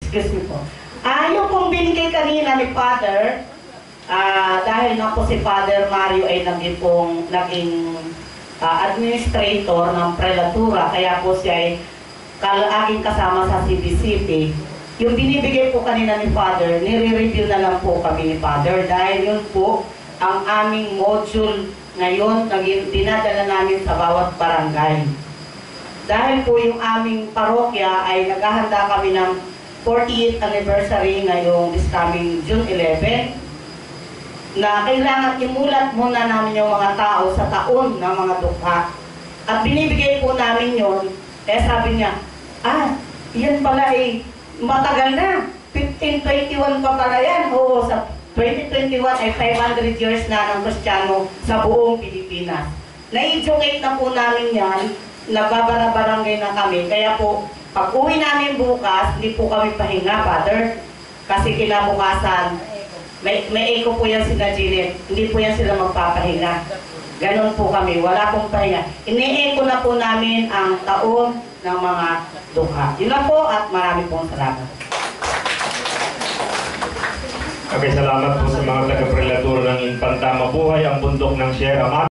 Excuse me po. Yung pong binigay kanina ni Father, dahil nga po si Father Mario ay naging administrator ng prelatura, kaya po siya ay aking kasama sa CBCP. Yung binibigay po kanina ni Father, nire-review na lang po kami ni Father dahil yun po ang aming module ngayon, dinadala namin sa bawat barangay. Dahil po yung aming parokya ay naghahanda kami ng 48th anniversary ngayong this coming June 11, na kailangan imulat muna namin yung mga tao sa taon ng mga dukha. At binibigay po namin yon. Kaya sabi niya, yan pala ay matagal na. 1521 pa pala yan. Oo, sa 2021 ay 500 years na ng Kristiyano sa buong Pilipinas. Na-educate na po namin yan, nagbabara-barangay na kami. Kaya po, pag uwi namin bukas, hindi po kami pahinga, Father. Kasi kinabukasan, may echo po yan sila Janet, hindi po yan sila magpapahinga. Ganon po kami, wala pong pahinga. Ine-echo na po namin ang taon ng mga dukha. Yun na po at marami pong salamat. Okay, salamat po sa mga taga-prelatura ng Infanta. Mabuhay ang bundok ng Sierra Madre.